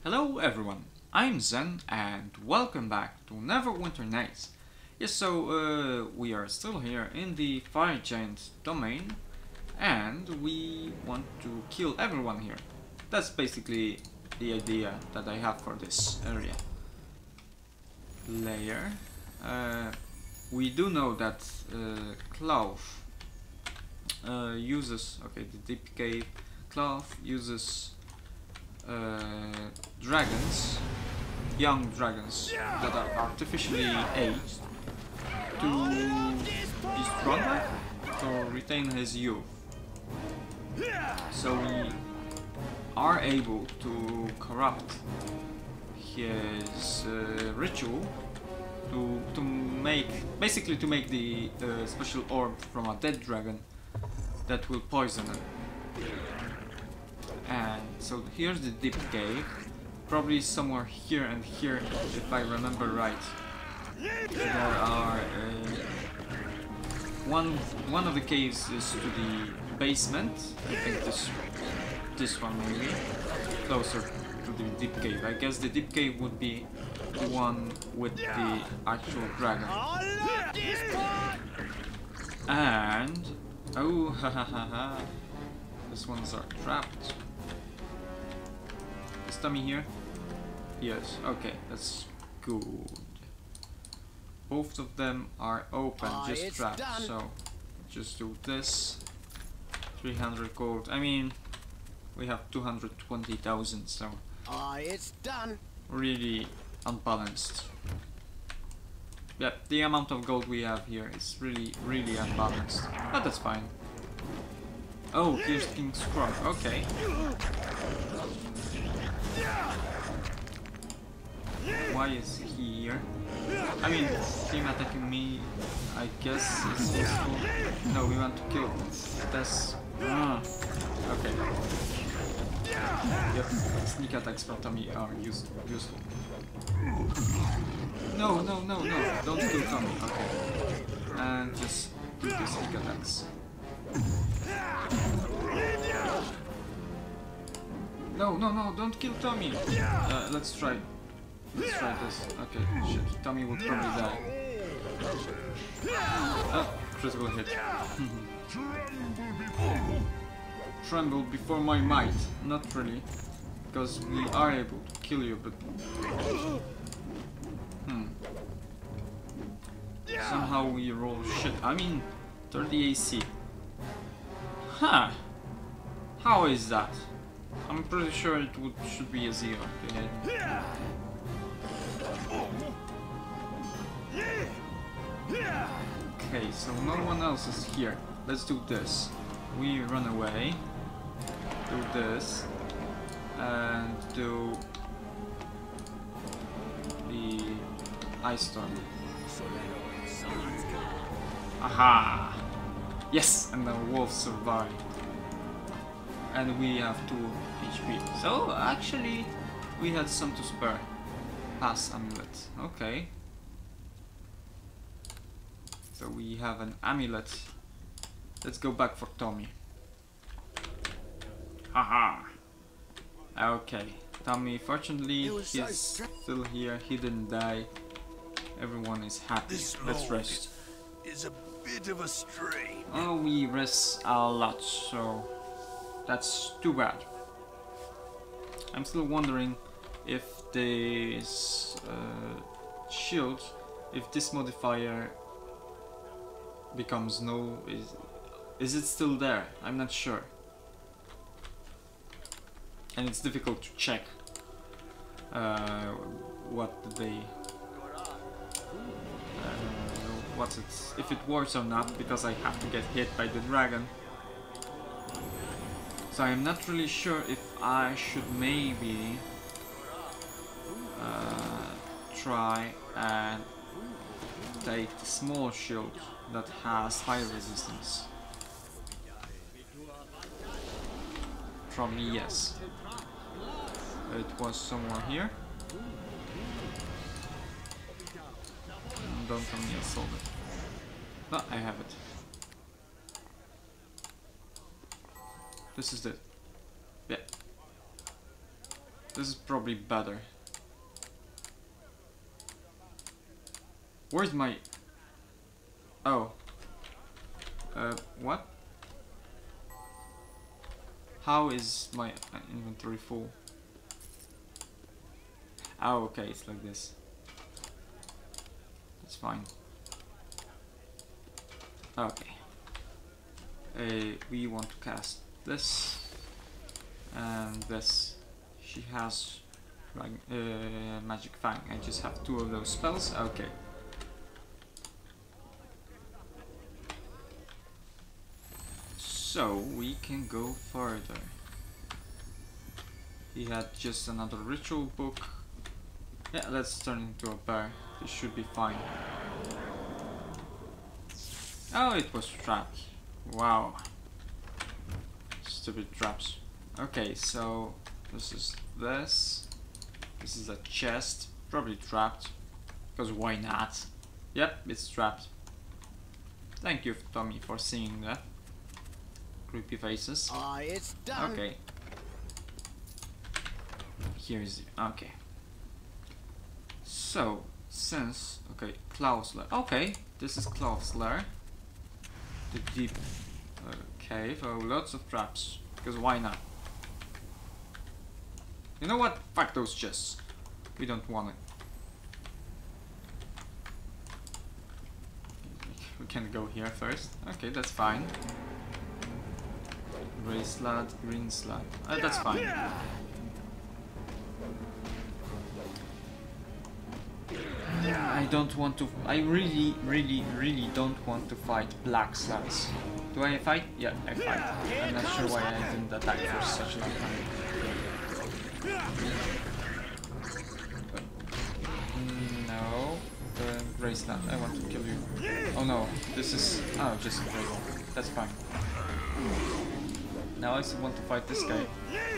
Hello everyone, I'm Zen and welcome back to Neverwinter Nights. Yes, so we are still here in the Fire Giant domain and we want to kill everyone here. That's basically the idea that I have for this area. Layer. We do know that Cloth uses, okay, the Deep Cave. Cloth uses dragons, young dragons that are artificially aged to be stronger, to retain his youth. So we are able to corrupt his ritual to make, basically to make the special orb from a dead dragon that will poison him. And so here's the deep cave, probably somewhere here and here if I remember right. There are one of the caves is to the basement. I think this one maybe closer to the deep cave. I guess the deep cave would be the one with the actual dragon. And oh, hahaha, these ones are trapped. Is Tommy here? Yes, okay, that's good. Both of them are open, just trapped, so just do this. 300 gold. I mean, we have 220,000, so it's done. Really unbalanced. Yeah, the amount of gold we have here is really unbalanced, but that's fine. Oh, here's King Scrog. Okay. Why is he here? I mean, him attacking me, I guess, is useful. No, we want to kill this. Okay. Yep, sneak attacks from Tommy are useful. No, don't kill Tommy. Okay. And just do the sneak attacks. No, don't kill Tommy. Let's try this. Okay, shit, Tommy will probably die. Critical hit. Tremble before my might. Not really, because we are able to kill you, but somehow we roll shit. I mean, 30 AC. Huh? How is that? I'm pretty sure it should be a 0 to hit. Okay, so no one else is here. Let's do this. We run away, do this, and do the ice storm. Aha! Yes, and the wolf survived. And we have 2 HP. So actually, we had some to spare. Pass amulet. Okay. So we have an amulet. Let's go back for Tommy. Haha. Okay. Tommy, fortunately, he's still here. He didn't die. Everyone is happy. Let's rest. Is a bit of a strain. Oh, we rest a lot, so that's too bad. I'm still wondering if this shield, if this modifier becomes no, is it still there? I'm not sure. And it's difficult to check what they what's it, if it works or not, because I have to get hit by the dragon. So I'm not really sure if I should maybe try and take the small shield that has fire resistance. Probably yes. It was somewhere here. Don't tell me I sold it. No, I have it. This is it. Yeah. This is probably better. Where's my... Oh. What? How is my inventory full? Oh, okay, it's like this. That's fine. Okay. We want to cast this and this. She has Magic Fang. I just have 2 of those spells. Okay. So we can go further. He had just another ritual book. Yeah, let's turn into a bear. This should be fine. Oh, it was trapped. Wow. Stupid traps. Okay, so this is this. This is a chest. Probably trapped. Because why not? Yep, it's trapped. Thank you, Tommy, for seeing that. Creepy faces. It's done. Okay. Here's okay. So since Klaus lair. Okay, this is Klaus lair. The deep cave. Oh, lots of traps. Because why not? You know what? Fuck those chests. We don't want it. We can go here first. Okay, that's fine. Grey slab, green slab. That's fine. I don't want to. I really don't want to fight black slabs. Do I fight? Yeah, I fight. I'm not sure why I didn't attack for such a long time. No, the grey slab. I want to kill you. Oh no, this is. Oh, just a grey one. That's fine. Now I still want to fight this guy.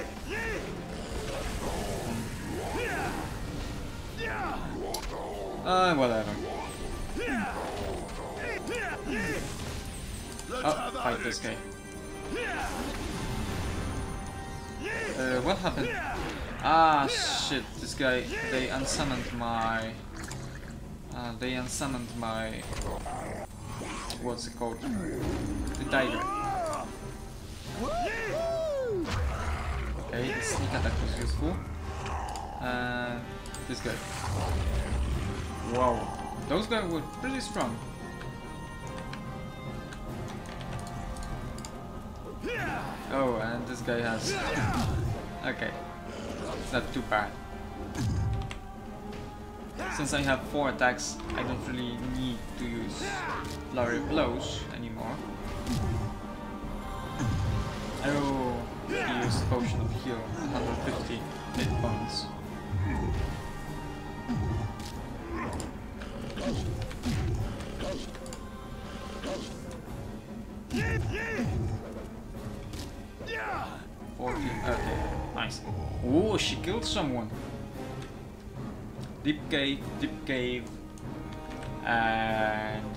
Whatever. Oh, fight this guy. What happened? Ah, shit, this guy, they unsummoned my... what's it called? The dagger. Okay, the sneak attack was useful. This guy. Wow, those guys were pretty strong. Oh, and this guy has... okay, it's not too bad. Since I have 4 attacks, I don't really need to use flurry of blows anymore. Oh, he used potion of heal, 150 hit points. Okay, nice. Oh, she killed someone. Deep cave, and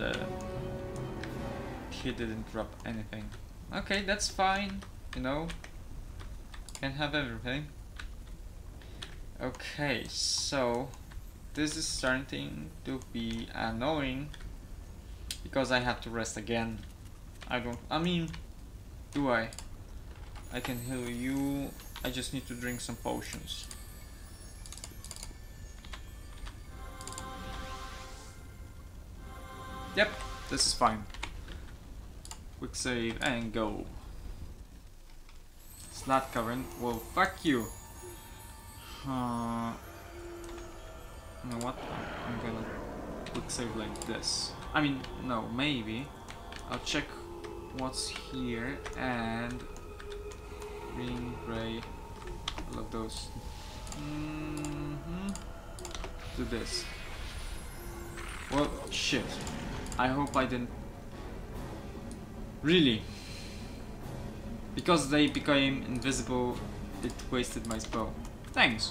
he didn't drop anything. Okay, that's fine. You know, can have everything. Okay, so this is starting to be annoying because I have to rest again. I mean, do I? I can heal you. I just need to drink some potions. Yep, this is fine. Quick save and go. Slot current. Well, fuck you. You know what? I'm gonna quick save like this. I mean, no, maybe. I'll check what's here and green, gray, all of those. Do this. Well, shit. I hope I didn't. Really? Because they became invisible, it wasted my spell. Thanks.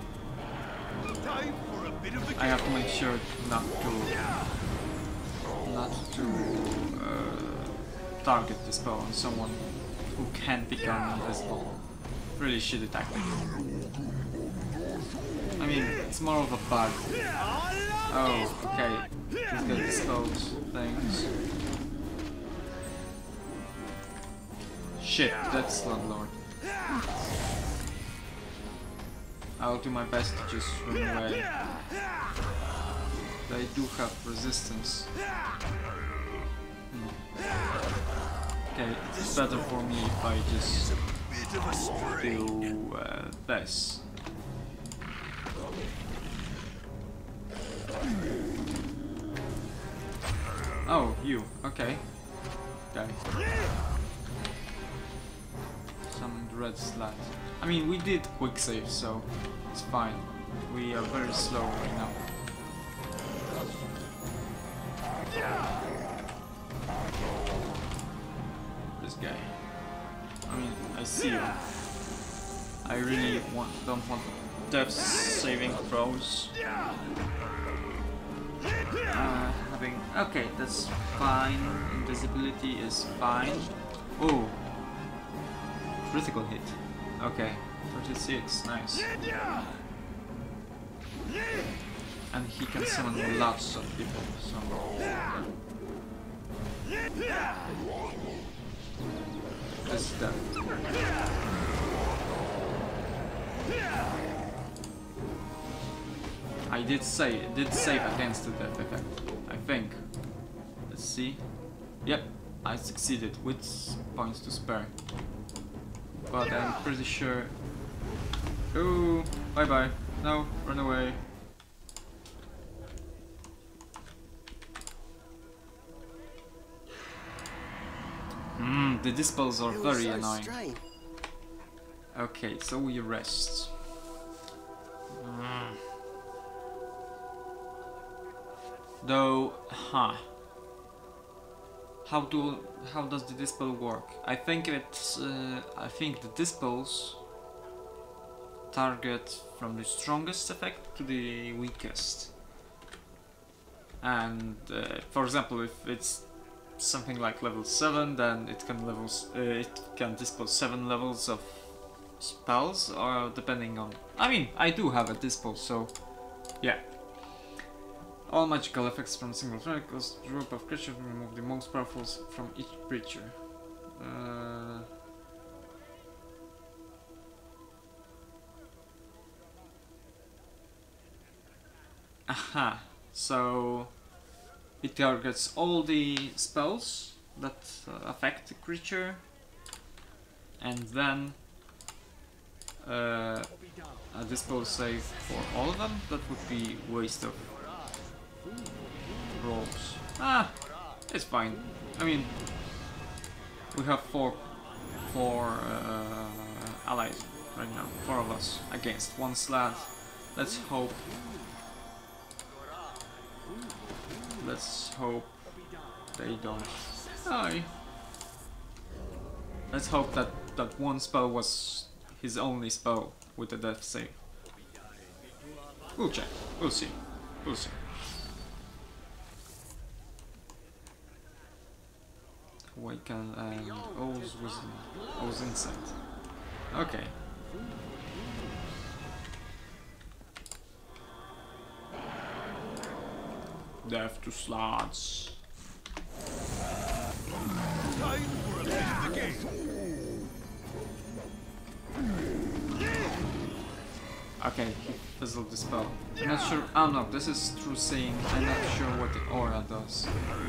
I have to make sure not to target the spell on someone who can become invisible. Really shitty tactic. it's more of a bug. Oh, okay. Let's get those things. Shit, that's Slumlord. I'll do my best to just run away. They do have resistance. Okay, it's better for me if I just do this. Oh, you. Okay. Okay. Summoned red slat. I mean, we did quick save, so it's fine. We are very slow right now. This guy. I mean, I see you. I really don't want death saving throws. Okay, that's fine. Invisibility is fine. Oh, critical hit. Okay, 36, nice. And he can summon lots of people, so... This is death. I did save against the death effect, I think. Let's see. Yep, I succeeded with points to spare. But I'm pretty sure... Oh, bye bye. No, run away. The dispels are very annoying. Okay, so we rest. Though, how does the dispel work? I think it's the dispels target from the strongest effect to the weakest. And for example, if it's something like level 7, then it can dispel 7 levels of spells, or depending on... I mean, I do have a dispel, so yeah. All magical effects from a single strike cause a group of creatures remove the most powerful from each creature. Aha, so it targets all the spells that affect the creature, and then a dispel save for all of them. That would be waste of rolls. It's fine. I mean, we have four allies right now. 4 of us against 1 slat. Let's hope they don't die. Let's hope that that 1 spell was his only spell with the death save. We'll check. We'll see. We'll see. Awaken and O's Insight. Okay. Death to slots. Time for a investigation. Okay, he fizzled the spell. I'm not sure. Oh no, this is through saying I'm not sure what the aura does.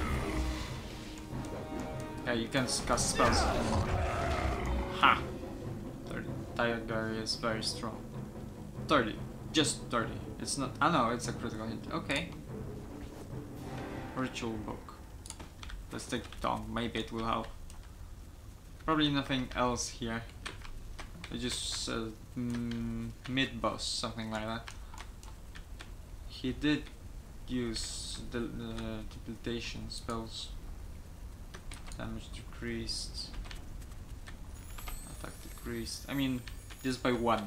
Yeah, you can cast spells anymore. Ha! 30. Tiger is very strong. 30. Just 30. It's not. Oh no, it's a critical hit. Okay. Ritual book. Let's take the tongue. Maybe it will help. Probably nothing else here. It just mid boss, something like that. He did use the debilitation spells. Damage decreased. Attack decreased. I mean, just by 1.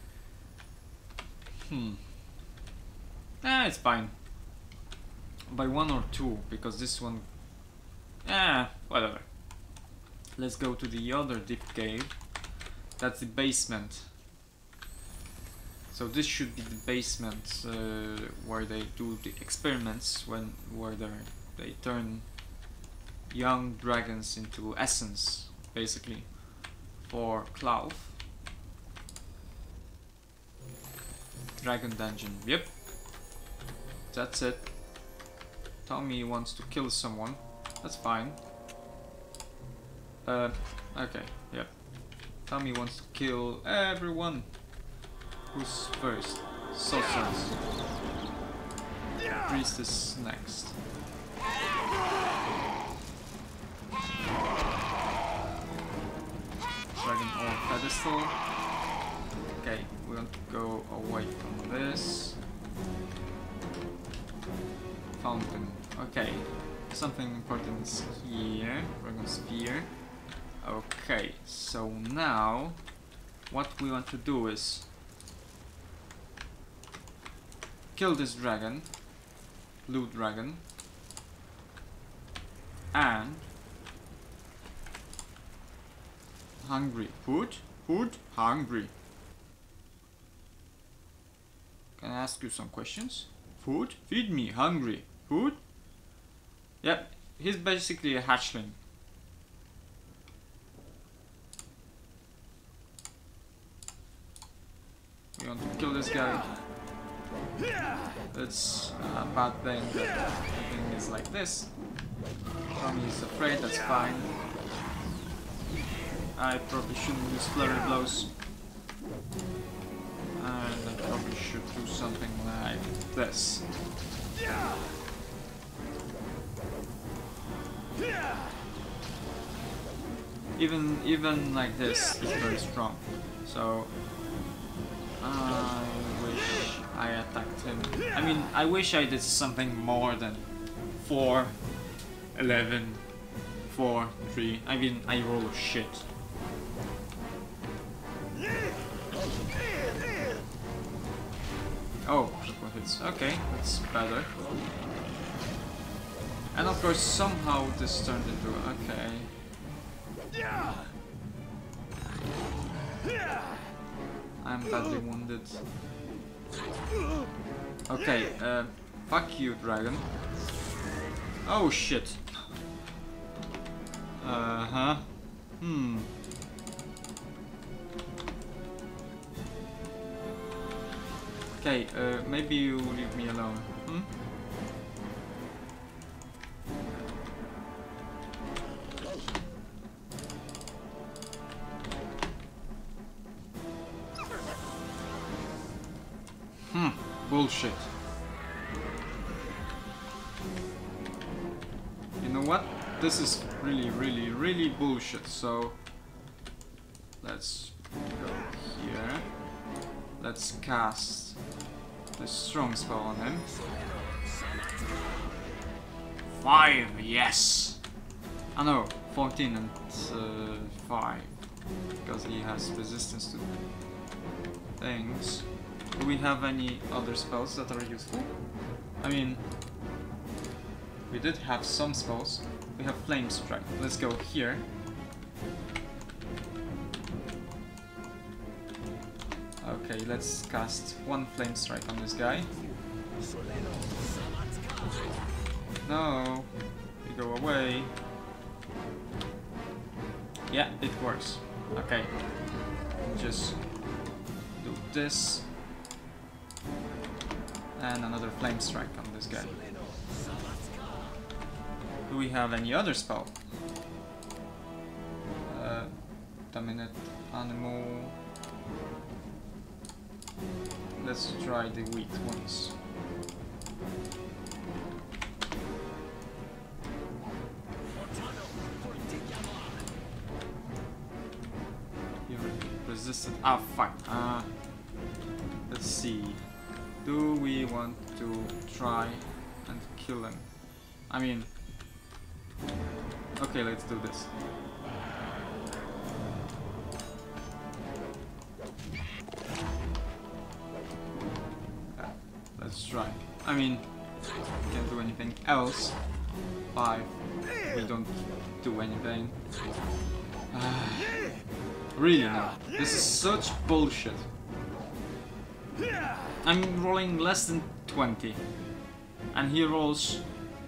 It's fine. By 1 or 2, because this one... whatever. Let's go to the other deep cave. That's the basement. So this should be the basement where they do the experiments where they turn young dragons into essence, basically, for Cloud. Dragon dungeon. Yep. That's it. Tommy wants to kill someone. That's fine. Okay, yep. Tommy wants to kill everyone. Who's first? Sorceress. Priest is next. Dragon or pedestal. Okay, we want to go away from this. Fountain. Okay, something important is here. Dragon Sphere. Okay, so now what we want to do is kill this dragon, blue dragon, and hungry. Food? Food? Hungry. Can I ask you some questions? Food? Feed me. Hungry. Food? Yep, he's basically a hatchling. We want to kill this guy. It's a bad thing that everything is like this. Tommy is afraid, that's fine. I probably shouldn't use flurry blows. And I probably should do something like this. Even like this is very strong. So I wish I attacked him. I mean, I wish I did something more than 4, 11, 4, 3. I mean, I roll shit. Oh, triple hits. Okay, that's better. And of course, somehow this turned into... Okay. I'm badly wounded. Okay, fuck you, dragon. Oh shit. Uh-huh. Okay, maybe you leave me alone. Bullshit. You know what? This is really bullshit, so let's go here. Let's cast the strong spell on him. 5, yes! I know, 14 and 5. Because he has resistance to things. Do we have any other spells that are useful? I mean, we did have some spells. We have Flame Strike. Let's go here. Okay, let's cast 1 Flame Strike on this guy. No, you go away. Yeah, it works. Okay, just do this. And another Flame Strike on this guy. Do we have any other spell? Dominate Animal. Let's try the weak ones. You resisted. Ah, fuck. Let's see. Do we want to try and kill him? I mean, okay, let's do this. Let's try. I mean, we can't do anything else. 5. We don't do anything. Really now. This is such bullshit. I'm rolling less than 20. And he rolls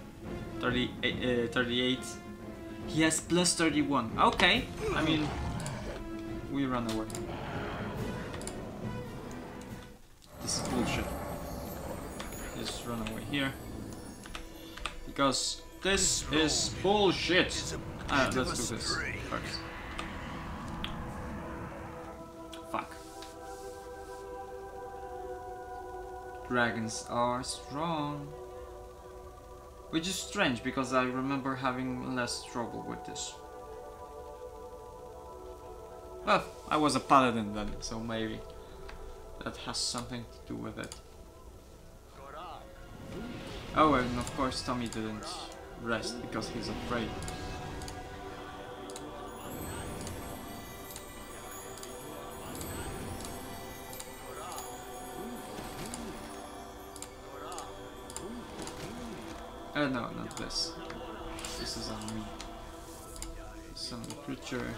38. He has plus 31. Okay, I mean, we run away. This is bullshit. Just run away here. Because this is bullshit. Let's do this first. Fuck. Dragons are strong. Which is strange because I remember having less trouble with this. Well, I was a paladin then, so maybe that has something to do with it. Oh, and of course Tommy didn't rest because he's afraid. No, not this. This is on me. Some creature.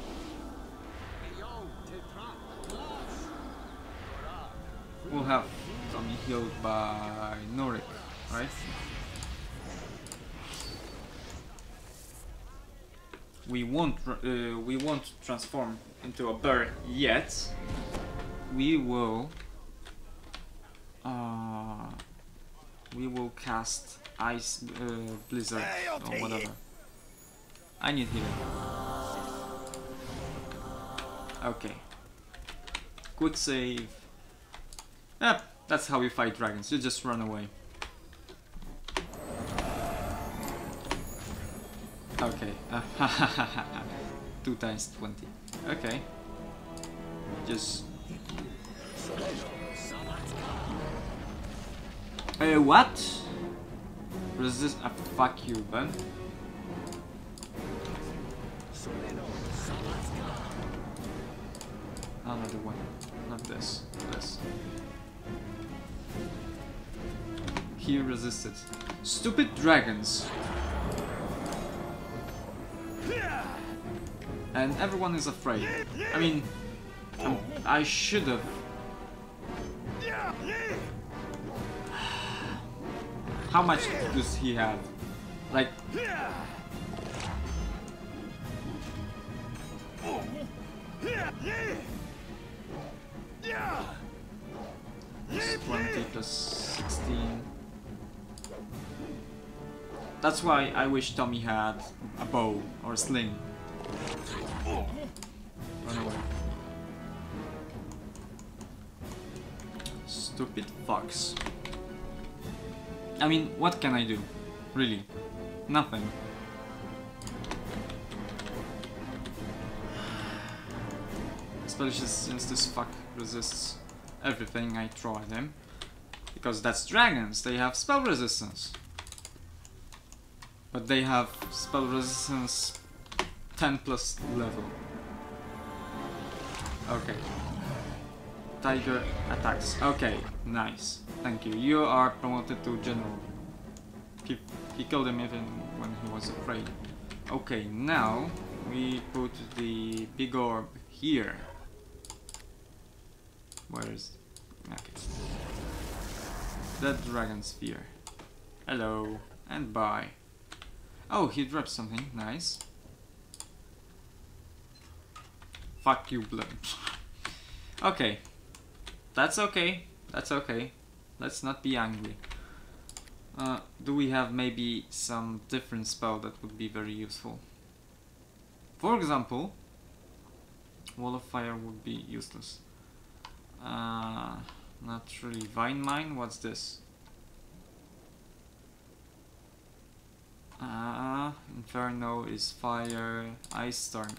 We'll have Tommy healed by Norik, right? We won't transform into a bear yet. We will cast Ice Blizzard or whatever. I need healing. Okay. Quick save. Yep, that's how we fight dragons. You just run away. Okay. 2 times 20. Okay. Just. What? Resist. Fuck you, man. Another one. Not this. This. He resisted. Stupid dragons. And everyone is afraid. I mean, I should have. How much does he have? Like. Plus 20 plus 16. That's why I wish Tommy had a bow or a sling. Run away. Stupid fox. I mean, what can I do? Really? Nothing. Especially since this fuck resists everything I throw at him. Because that's dragons, they have spell resistance. But they have spell resistance 10 plus level. Okay. Tiger attacks. Okay, nice. Thank you. You are promoted to general. He killed him even when he was afraid. Okay, now we put the big orb here. Where is it? Okay. The dragon sphere. Hello and bye. Oh, he dropped something. Nice. Fuck you, blood. Okay. That's okay. That's okay. Let's not be angry. Do we have maybe some different spell that would be very useful? For example, Wall of Fire would be useless. Not really. Vine Mine? What's this? Inferno is fire. Ice Storm.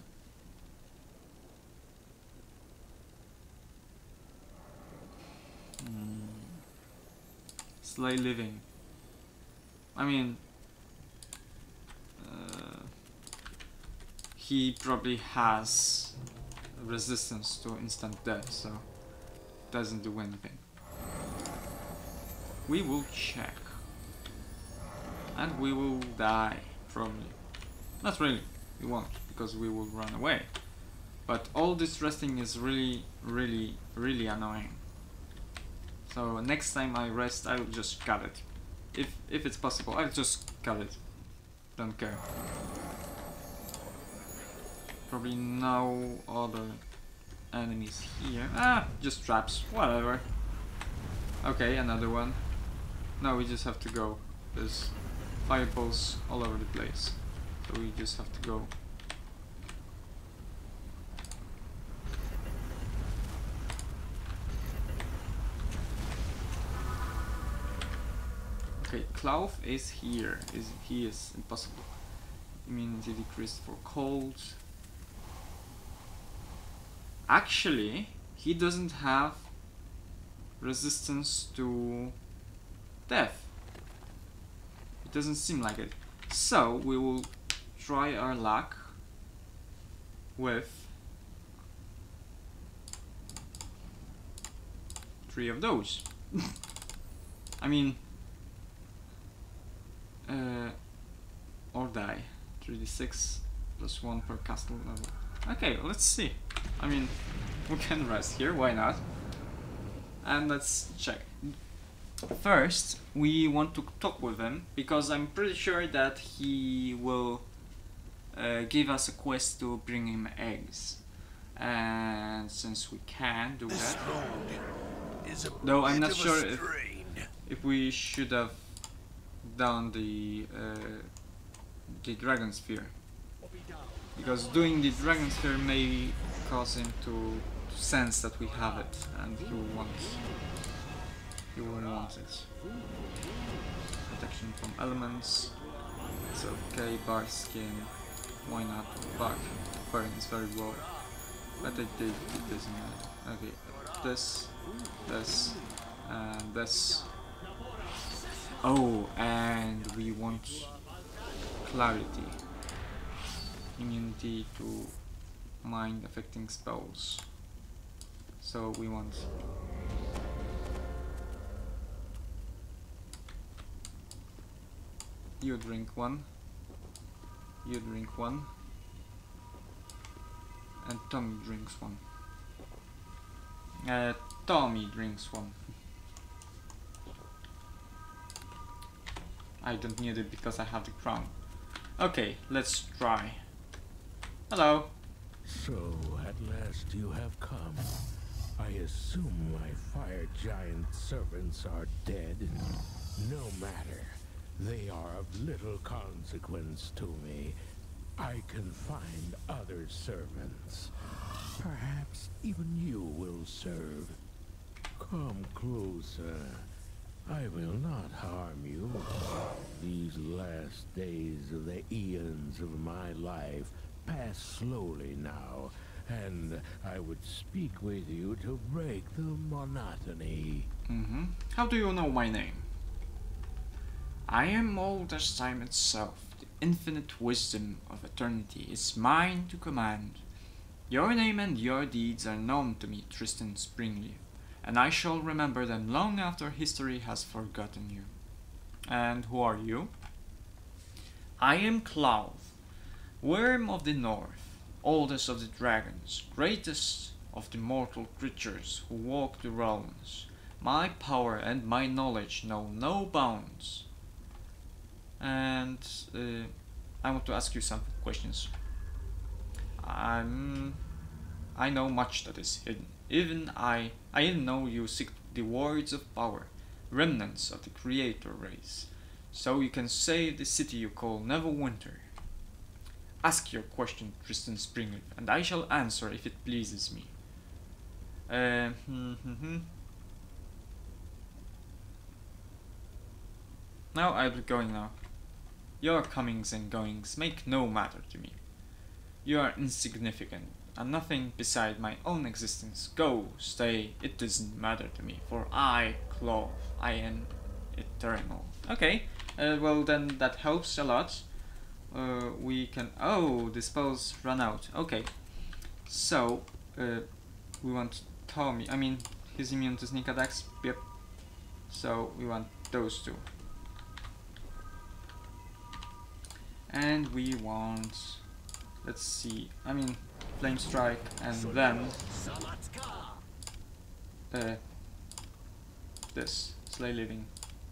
Slay Living. I mean, he probably has resistance to instant death, so doesn't do anything. We will check. And we will die, probably. Not really, we won't, because we will run away. But all this resting is really, really, really annoying. So next time I rest, I'll just cut it. If it's possible, I'll just cut it. Don't care. Probably no other enemies here. Ah, just traps. Whatever. Okay, another one. No, we just have to go. There's fireballs all over the place. So we just have to go. Okay, Clough is here. He is impossible. Immunity decreased for cold. Actually, he doesn't have resistance to death. It doesn't seem like it. So we will try our luck with 3 of those. I mean, or die. 3d6 plus 1 per castle level. Okay, let's see. I mean, we can rest here, why not? And let's check. First, we want to talk with him, because I'm pretty sure that he will give us a quest to bring him eggs. And since we can do that, though I'm not sure if we should have done the Dragon Sphere, because doing the Dragon Sphere may cause him to sense that we have it, and he will want it. Protection from elements. It's okay. Bark skin. Why not? Bark burns very well. But it doesn't matter. Okay. This, and this. Oh, and we want clarity. Immunity to mind affecting spells. So we want you drink one, you drink one, and Tommy drinks one. Tommy drinks one. I don't need it because I have the crown. Okay, let's try. Hello. So, at last you have come. I assume my fire giant servants are dead. No matter. They are of little consequence to me. I can find other servants. Perhaps even you will serve. Come closer. I will not harm you. These last days of the eons of my life pass slowly now, and I would speak with you to break the monotony. How do you know my name? I am old as time itself. The infinite wisdom of eternity is mine to command. Your name and your deeds are known to me, Tristan Springleaf, and I shall remember them long after history has forgotten you. And who are you? I am Clough, Worm of the North, oldest of the dragons, greatest of the mortal creatures who walk the realms. My power and my knowledge know no bounds. And I want to ask you some questions. I know much that is hidden. Even I know you seek the words of power, remnants of the creator race, so you can save the city you call Neverwinter. Ask your question, Tristan Springleaf, and I shall answer if it pleases me. Now I'll be going now. Your comings and goings make no matter to me. You are insignificant, and nothing beside my own existence. Go, stay, it doesn't matter to me, for I, Clough, I am eternal. Okay, well then that helps a lot. We can... Oh, the spells run out. Okay, so we want Tommy, I mean, he's immune to sneak attacks, yep. So we want those two. And we want... Let's see, I mean, Flame Strike, and then this. Slay living.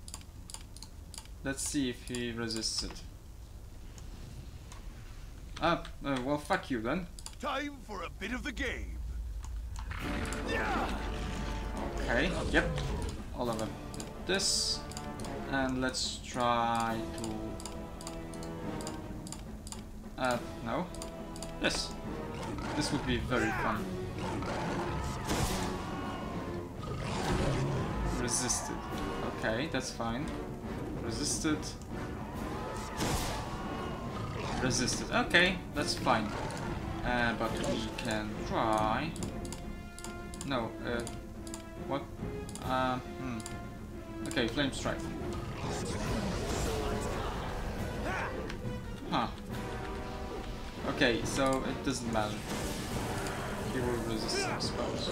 Let's see if he resists it. Well, fuck you then. Time for a bit of the game. Okay, yep. All of them. This. And let's try to... no. Yes. This would be very fun. Resisted. Okay, that's fine. Resisted. Resisted. Okay, that's fine. But we can try... No, what? Okay, flame strike. Huh. Okay, so it doesn't matter. He will resist, I suppose.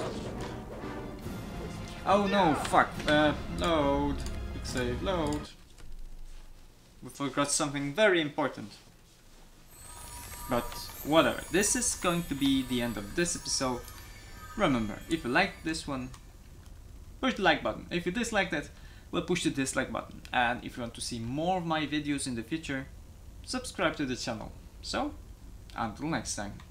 Oh no, fuck. Load. Quick save, load. We forgot something very important. But whatever. This is going to be the end of this episode. Remember, if you liked this one, push the like button. If you disliked it, well, push the dislike button. And if you want to see more of my videos in the future, subscribe to the channel. So, until next time.